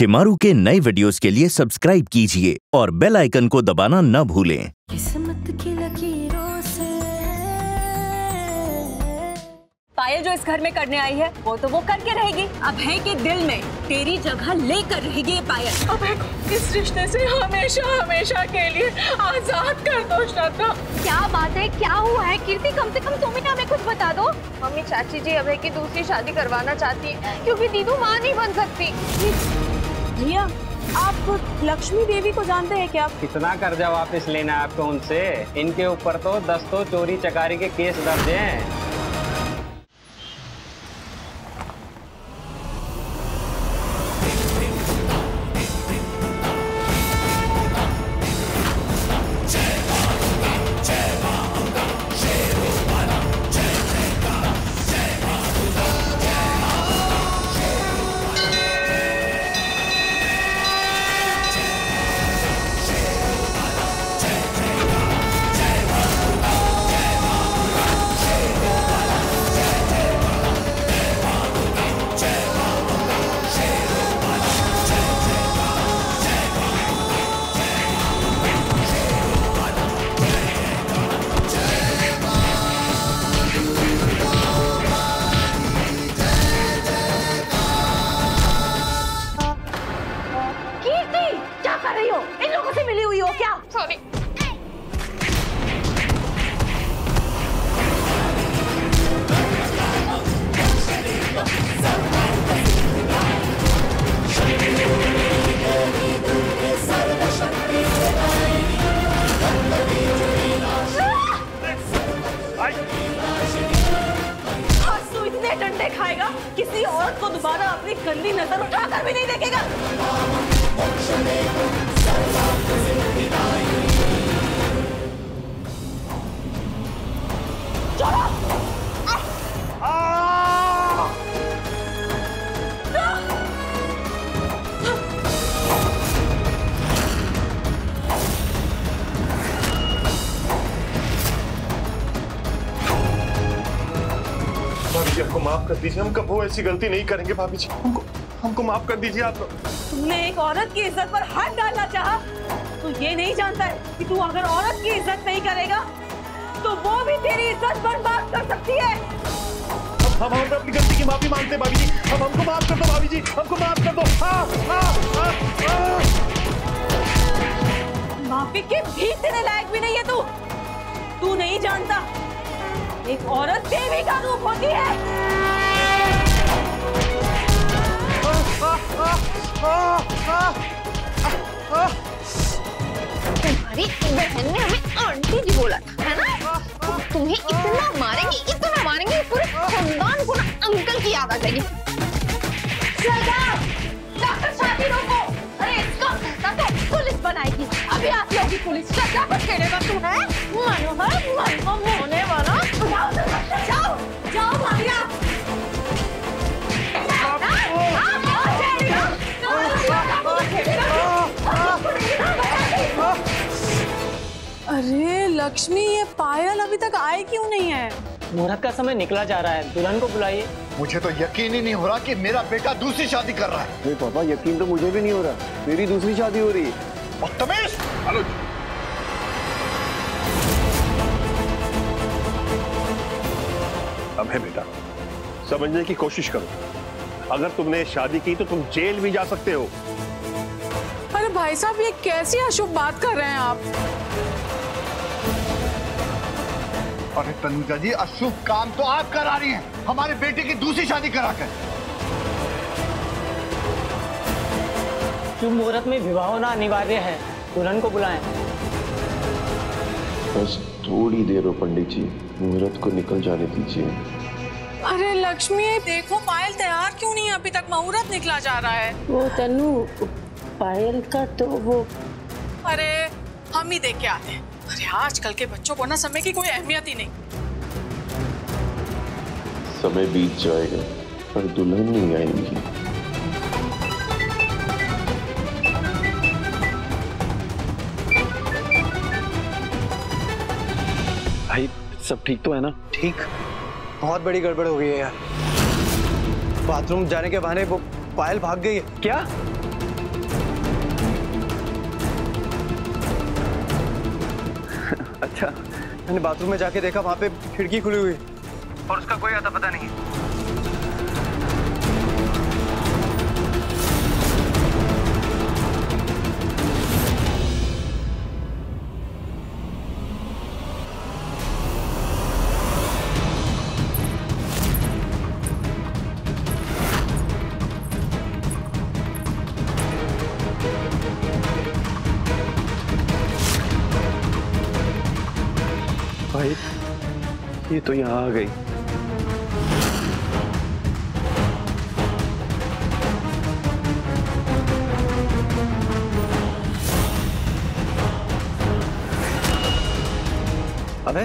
शेमारू के नए वीडियोस के लिए सब्सक्राइब कीजिए और बेल आइकन को दबाना न भूलें। किस्मत की लकीरों से पायल जो इस घर में करने आई है वो तो वो करके रहेगी। अभय के दिल में तेरी जगह लेकर रहेगी ये पायल। अभय को इस रिश्ते से हमेशा हमेशा के लिए आजाद कर दो श्रद्धा। क्या बात है, क्या हुआ है कीर्ति? कम से कम तुम ही हमें कुछ बता दो। मम्मी चाची जी अभय की दूसरी शादी करवाना चाहती है क्योंकि दीदू माँ नहीं बन सकती। भैया आप लक्ष्मी देवी को जानते हैं क्या? कितना कर्जा वापस लेना है आपको उनसे? इनके ऊपर तो 10 तो चोरी चकारी के केस दर्ज हैं। डंडे खाएगा, किसी औरत को दोबारा अपनी गंदी नजर उठाकर भी नहीं देखेगा। भाभी जी हमको माफ कर दीजिए, हम कभी ऐसी गलती नहीं करेंगे। भाभी जी हमको माफ कर दीजिए। आप तुमने एक औरत की इज्जत पर हाथ डालना चाहा, तो ये नहीं जानता है कि तू अगर औरत की इज्जत नहीं करेगा तो वो भी तेरी इज्जत बर्बाद कर सकती है। हम अपनी गलती की माफी मांगते हैं भाभी जी। अब हमको माफ कर दो भाभी जी, हमको माफ कर दो। माफी के भी तेरे लायक भी नहीं है तू। तू नहीं जानता एक औरत देवी का रूप होती है। तुम्हारी बहन ने हमें आंटी जी बोला था, है ना? तो तुम्हें इतना मारेंगे पूरे खानदान को ना अंकल की याद आ जाएगी। डॉक्टर शादी रोको। अरे इसका फैसला तो पुलिस बनाएगी। अभी आप लोग की पुलिस श्रद्धा को छेड़ेगा तू है? मनोहर मन को होने वाला। जाओ भाभिया। अरे लक्ष्मी, ये पायल अभी तक आए क्यों नहीं है? मुहूर्त का समय निकला जा रहा है, दुल्हन को बुलाइए। मुझे तो यकीन ही नहीं हो रहा कि मेरा बेटा दूसरी शादी कर रहा है। नहीं पापा, यकीन तो मुझे भी नहीं हो रहा, मेरी दूसरी शादी हो रही है। बदतमीज! अब है बेटा, समझने की कोशिश करो। अगर तुमने शादी की तो तुम जेल भी जा सकते हो। अरे भाई साहब, ये कैसी अशुभ बात कर रहे हैं आप? अरे तनुजा जी, अशुभ काम तो आप करा रही हैं, हमारे बेटे की दूसरी शादी कराकर। शुभ मुहूर्त में विवाह होना अनिवार्य है, दुल्हन को बुलाएं। बस थोड़ी देर हो पंडित जी, मुहूर्त को निकल जाने दीजिए। अरे लक्ष्मी, देखो पायल तैयार क्यों नहीं है अभी तक? मुहूर्त निकला जा रहा है। वो तनु, पायल का तो वो। अरे हम ही देख के आते हैं। अरे आजकल के बच्चों को ना समय की कोई अहमियत ही नहीं। समय बीत जाएगा पर दुल्हन नहीं आएंगी। भाई सब ठीक तो है ना? ठीक, बहुत बड़ी गड़बड़ हो गई है यार। बाथरूम जाने के बहाने वो पायल भाग गई है। क्या? अच्छा, मैंने बाथरूम में जाके देखा, वहां पे खिड़की खुली हुई और उसका कोई आता पता नहीं। भाई, ये तो यहाँ आ गई। अबे,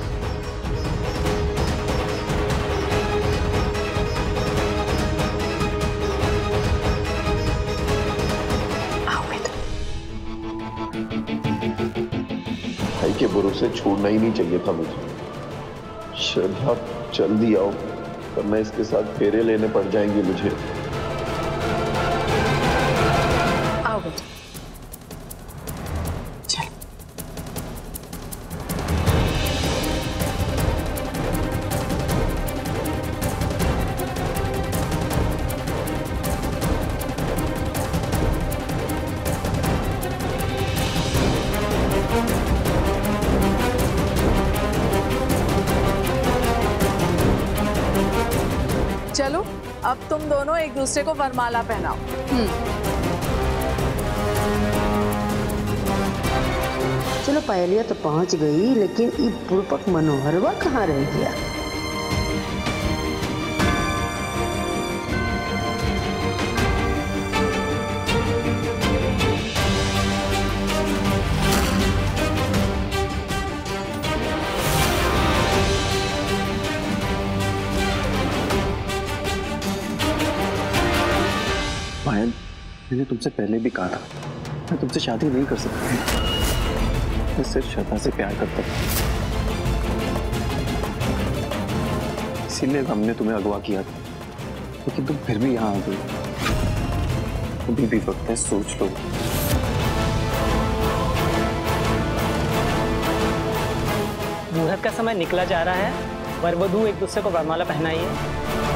भाई के भरोसे छोड़ना ही नहीं चाहिए था मुझे। श्रद्धा जल्दी आओ, वरना इसके साथ फेरे लेने पड़ जाएंगे मुझे। आओ बेटा, चल। चलो, अब तुम दोनों एक दूसरे को वरमाला पहनाओ। चलो पायलिया तो पहुंच गई, लेकिन ये पूर्वक मनोहरवा कहाँ रह गया? पायल, मैंने तुमसे पहले भी कहा था, मैं तुमसे शादी नहीं कर सकता। मैं सिर्फ श्रद्धा से प्यार करता था, इसीलिए हमने तुम्हें अगवा किया था, लेकिन तुम फिर भी यहाँ आ गई। अभी भी वक्त है, सोच लो। मुहूर्त का समय निकला जा रहा है, वर वधू एक दूसरे को वरमाला पहनाइए।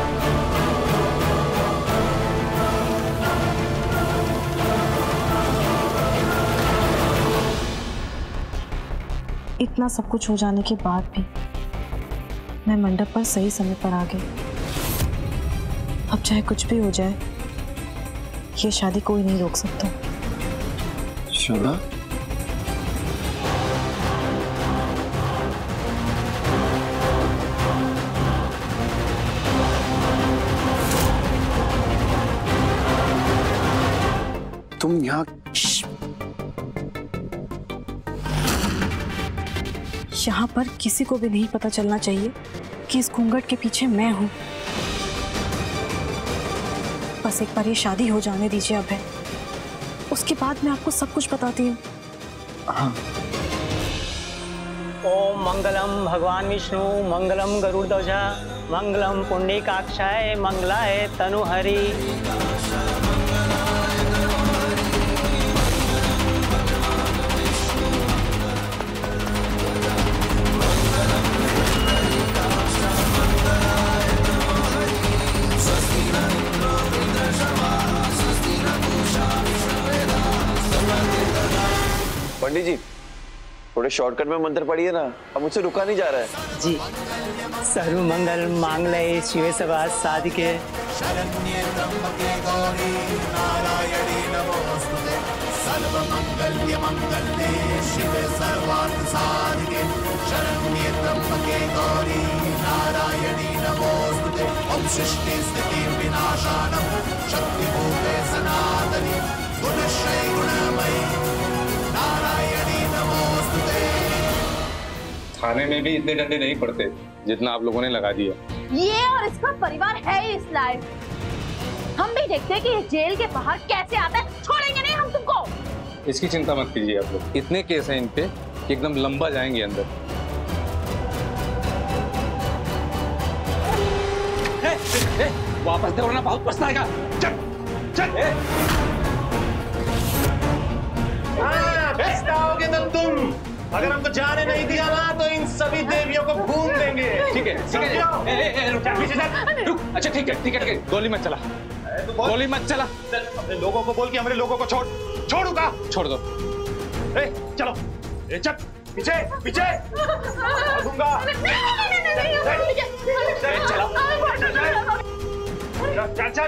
इतना सब कुछ हो जाने के बाद भी मैं मंडप पर सही समय पर आ गई। अब चाहे कुछ भी हो जाए, ये शादी कोई नहीं रोक सकता। श्रद्धा, तुम यहाँ यहाँ पर किसी को भी नहीं पता चलना चाहिए कि इस घूंघट के पीछे मैं हूँ। बस एक बार ये शादी हो जाने दीजिए अभय, उसके बाद मैं आपको सब कुछ बताती हूँ। हाँ। ओम मंगलम भगवान विष्णु, मंगलम गरुड़ध्वजा, मंगलम पुंडरीकाक्षाय, मंगलाय तनुहरि। पंडित जी, थोड़े शॉर्टकट में मंत्र पढ़िए ना, अब मुझसे रुका नहीं जा रहा है। जी। सर्व मंगल मांगल्ये शिवे सर्वार्थ साधिके, शरण्ये त्र्यंबके गौरी नारायणी नमोस्तुते, सर्व मंगल्य मंगल्ये शिवे सर्वार्थ साधिके, शरण्ये त्र्यंबके गौरी नारायणी नमोस्तुते। ओम सृष्टि स्थिति विनाशानं शक्तिभूते सनातनी गुणश्रय गुणमयी नारायणी नमोस्तुते। थाने में भी इतने डंडे नहीं पड़ते जितना आप लोगों ने लगा दिया। ये और इसका परिवार है इस लाइफ। हम भी देखते हैं कि ये जेल के बाहर कैसे आता है। छोड़ेंगे नहीं हम तुमको। इसकी चिंता मत कीजिए आप लोग, इतने केस हैं इन पे कि एकदम लंबा जाएंगे अंदर। वापस दे वरना बहुत पछताएगा। चल चल। अगर हमको जाने नहीं दिया ना तो इन सभी देवियों को भून देंगे। ठीक है रुक। अच्छा ठीक है गोली मत चला, गोली मत चला। अपने लोगों को बोल के हमारे लोगों को छोड़ूंगा। छोड़ दो। चलो चल पीछे पीछे दूंगा। चल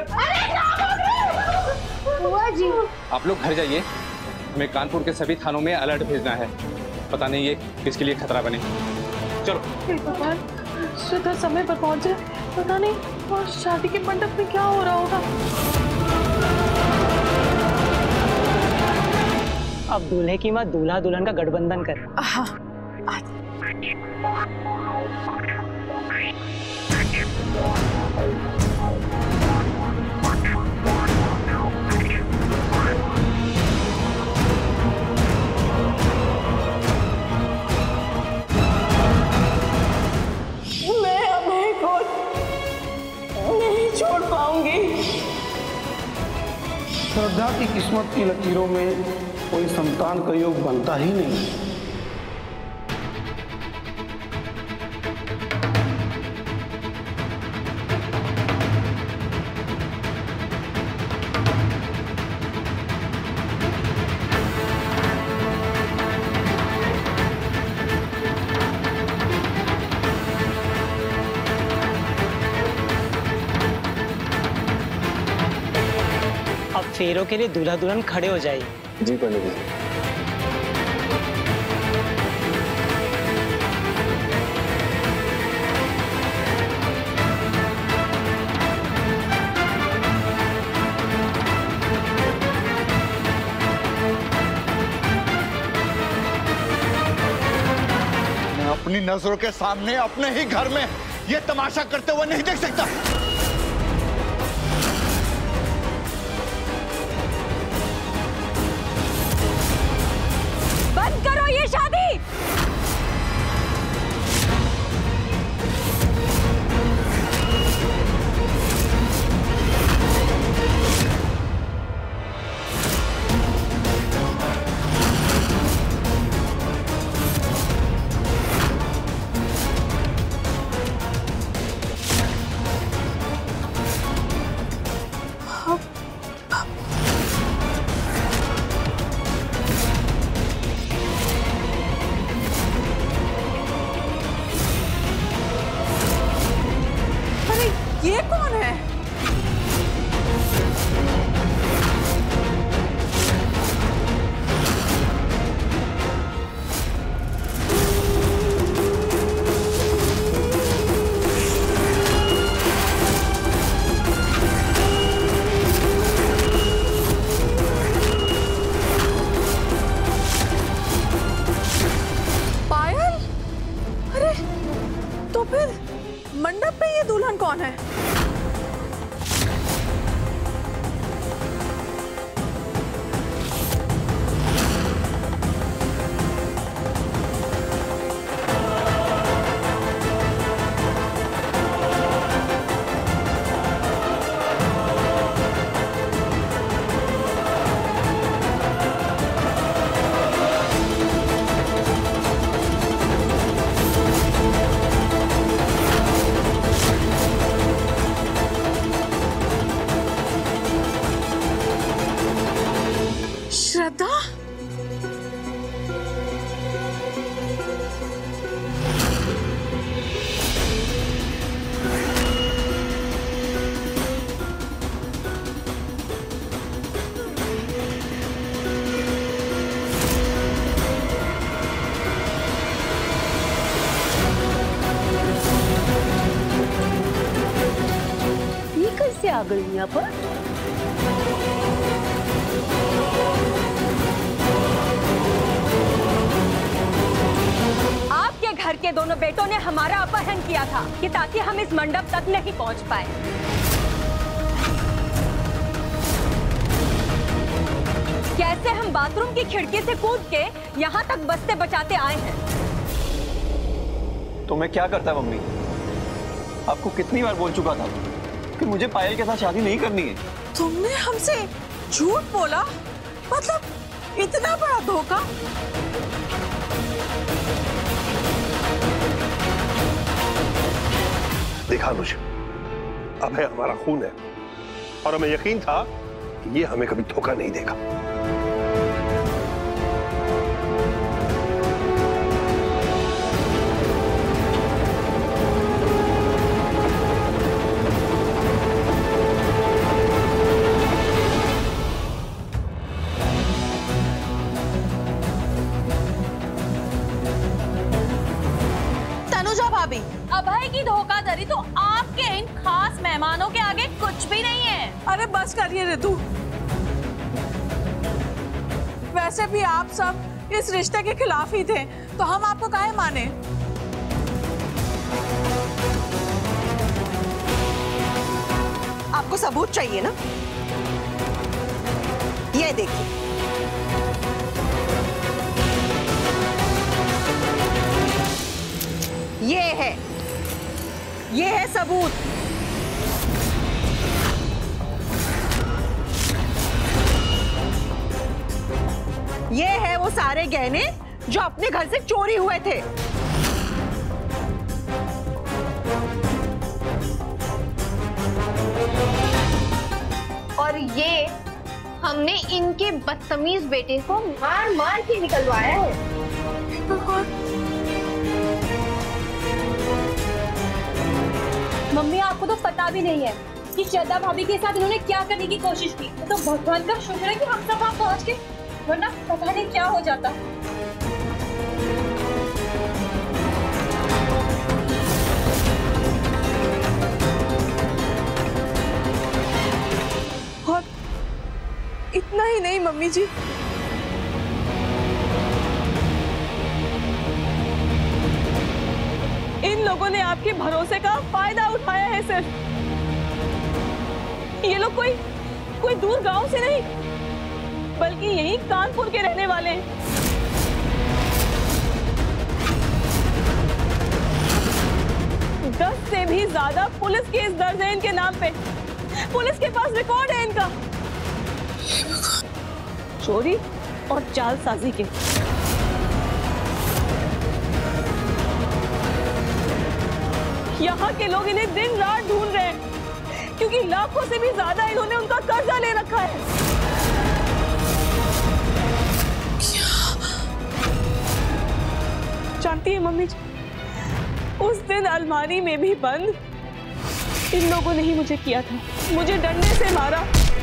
जी आप लोग घर जाइए, हमें कानपुर के सभी थानों में अलर्ट भेजना है। पता नहीं ये किसके लिए खतरा बने। चलो। भगवान, श्रद्धा समय पर पहुंचे। पता नहीं और शादी के मंडप में क्या हो रहा होगा। अब दूल्हे की माँ दूल्हा दुल्हन का गठबंधन कर। मैं अभय को नहीं छोड़ पाऊंगी। श्रद्धा की किस्मत की लकीरों में कोई संतान का योग बनता ही नहीं। फेरों के लिए दूल्हा दुल्हन खड़े हो जाइए। जी पंडित जी। मैं अपनी नजरों के सामने अपने ही घर में ये तमाशा करते हुए नहीं देख सकता। बंद करो ये शादी। ये कौन है? पायल? अरे तो फिर मंडप में ये दुल्हन कौन है? श्रद्धा? ये कैसे आ गई यहाँ पर? आपके घर के दोनों बेटों ने हमारा अपहरण किया था कि ताकि हम इस मंडप तक नहीं पहुंच पाए। कैसे हम बाथरूम की खिड़की से कूद के यहाँ तक बचते बचाते आए हैं। तो मैं क्या करता मम्मी? आपको कितनी बार बोल चुका था कि मुझे पायल के साथ शादी नहीं करनी है। तुमने हमसे झूठ बोला? मतलब इतना बड़ा धोखा? देखा अनुज, अभय हमारा खून है और हमें यकीन था कि ये हमें कभी धोखा नहीं देगा। अभय की धोखाधड़ी तो आपके इन खास मेहमानों के आगे कुछ भी नहीं है। अरे बस करिए रितु, वैसे भी आप सब इस रिश्ते के खिलाफ ही थे, तो हम आपको काहे माने? आपको सबूत चाहिए ना? ये देखिए, ये है सबूत। ये है वो सारे गहने जो अपने घर से चोरी हुए थे। और ये हमने इनके बदतमीज बेटे को मार मार के निकलवाया है। मम्मी, आपको तो पता भी नहीं है कि श्रद्धा भाभी के साथ इन्होंने क्या करने की कोशिश की। तो भगवान का शुक्र है कि हम सब वहां पहुंच गए, वरना पता नहीं क्या हो जाता। और इतना ही नहीं मम्मी जी, इन लोगों ने आपके भरोसे का फायदा उठाया है। सिर्फ ये लोग कोई दूर गांव से नहीं, बल्कि यही कानपुर के रहने वाले हैं। दस से भी ज्यादा पुलिस केस दर्ज है इनके नाम पे। पुलिस के पास रिकॉर्ड है इनका चोरी और जालसाजी के। यहाँ के लोग इन्हें दिन रात ढूंढ रहे हैं, क्योंकि लाखों से भी ज्यादा इन्होंने उनका कर्जा ले रखा है। जानती है मम्मी जी, उस दिन अलमारी में भी बंद इन लोगों ने ही मुझे किया था। मुझे डंडे से मारा,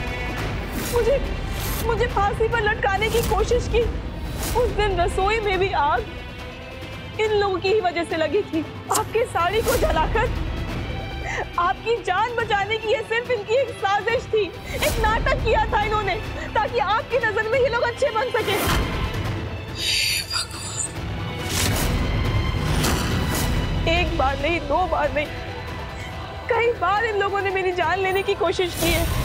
मुझे फांसी पर लटकाने की कोशिश की। उस दिन रसोई में भी आग इन लोगों की ही वजह से लगी थी। आपकी साड़ी को जलाकर आपकी जान बचाने की ये सिर्फ इनकी एक साजिश थी। एक नाटक किया था इन्होंने, ताकि आपकी नजर में ये लोग अच्छे बन सके। एक बार नहीं, दो बार नहीं, कई बार इन लोगों ने मेरी जान लेने की कोशिश की है।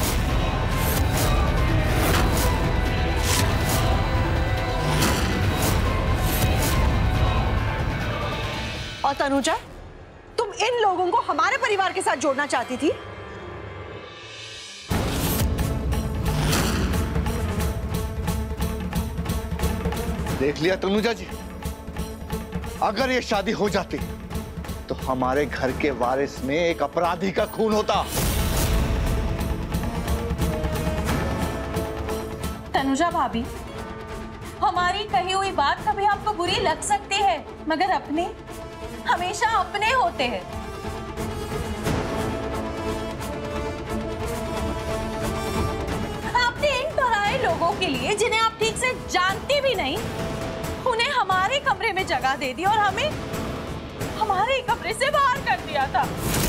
और तनुजा, तुम इन लोगों को हमारे परिवार के साथ जोड़ना चाहती थी? देख लिया तनुजा जी, अगर ये शादी हो जाती तो हमारे घर के वारिस में एक अपराधी का खून होता। तनुजा भाभी, हमारी कही हुई बात कभी आपको बुरी लग सकती है, मगर अपने हमेशा अपने होते हैं। आपने इन पराये लोगों के लिए, जिन्हें आप ठीक से जानती भी नहीं, उन्हें हमारे कमरे में जगह दे दी और हमें हमारे कमरे से बाहर कर दिया था।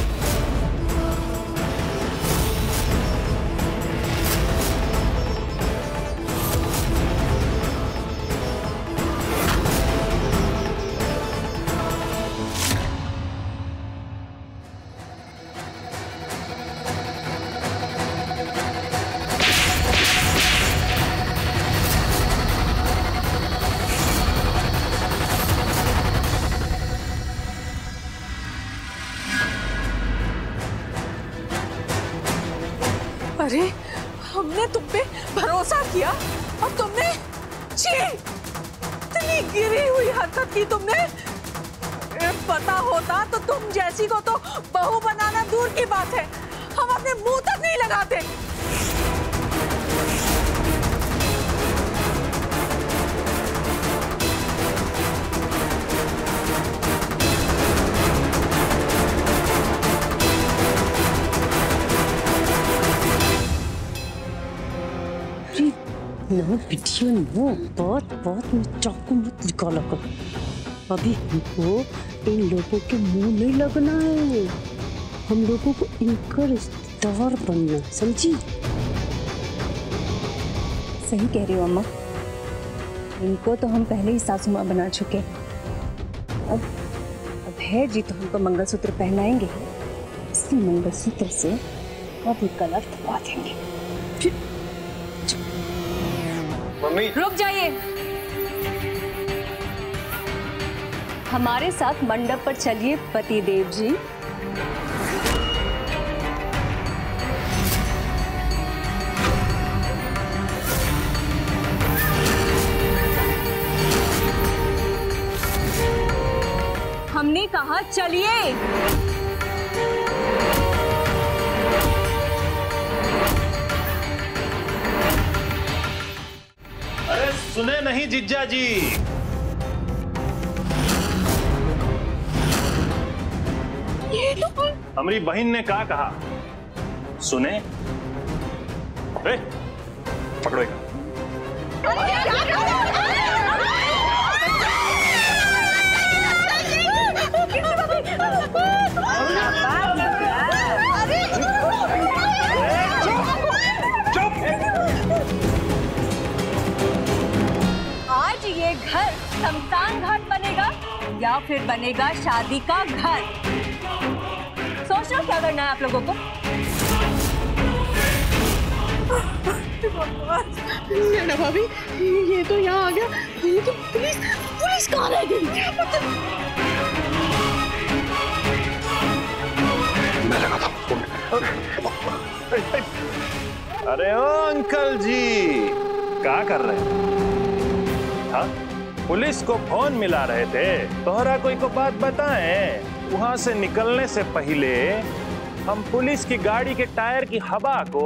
अरे, हमने तुम पे भरोसा किया और तुमने इतनी कितनी गिरी हुई हरकत की तुमने। पता होता तो तुम जैसी को तो बहू बनाना दूर की बात है, हम अपने मुंह तक नहीं लगाते। ना बिटिया नो, बात बात में चाकू मत निकाला कर। अभी हमको इन लोगों के मुंह नहीं लगना है, हम लोगों को इनका रिश्तेदार बनना, समझी? सही कह रही हो अम्मा, इनको तो हम पहले ही सासू माँ बना चुके। अब है जी तो हमको मंगलसूत्र पहनाएंगे, इसी मंगलसूत्र से अब कलर थपा देंगे। मम्मी रुक जाइए, हमारे साथ मंडप पर चलिए पतिदेव जी। हमने कहा चलिए। अरे सुने नहीं जिज्जा जी, हमारी बहन ने क्या कहा सुने? पकड़ो एक। आज ये घर शमशान घाट बनेगा या फिर बनेगा शादी का घर? सोच लो क्या करना है आप लोगों को। नैना भाभी, ये तो यहाँ आ गया, ये तो पुलिस कहाँ रह गई? मैं लगाता हूँ। अरे ओ अंकल जी, क्या कर रहे हैं? हाँ, पुलिस को फोन मिला रहे थे, तोहरा कोई को बात बताएं। वहां से निकलने से पहले हम पुलिस की गाड़ी के टायर की हवा को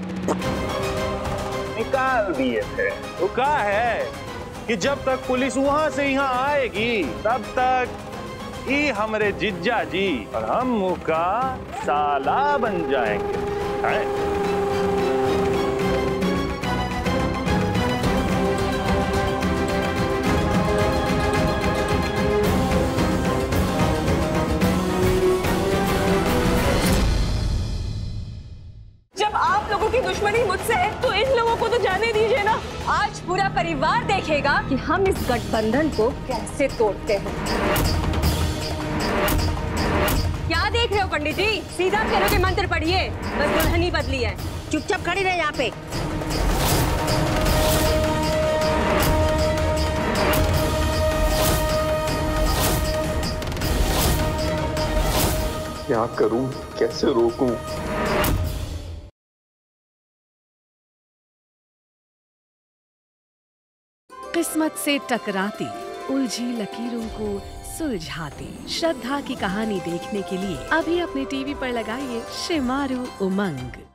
निकाल दिए थे। वो कहा है कि जब तक पुलिस वहां से यहाँ आएगी तब तक ये हमारे जिज्जा जी और हम मुँह का साला बन जाएंगे। है? दुश्मनी मुझसे है तो इन लोगों को तो जाने दीजिए ना। आज पूरा परिवार देखेगा कि हम इस गठबंधन को कैसे तोड़ते हैं। क्या देख रहे हो पंडित जी? सीधा फेरों के मंत्र पढ़िए, बस दुल्हन ही बदली है। चुपचाप खड़ी रहे यहाँ पे। क्या करूं, कैसे रोकूं? किस्मत से टकराती उलझी लकीरों को सुलझाती श्रद्धा की कहानी देखने के लिए अभी अपने टीवी पर लगाइए शेमारू उमंग।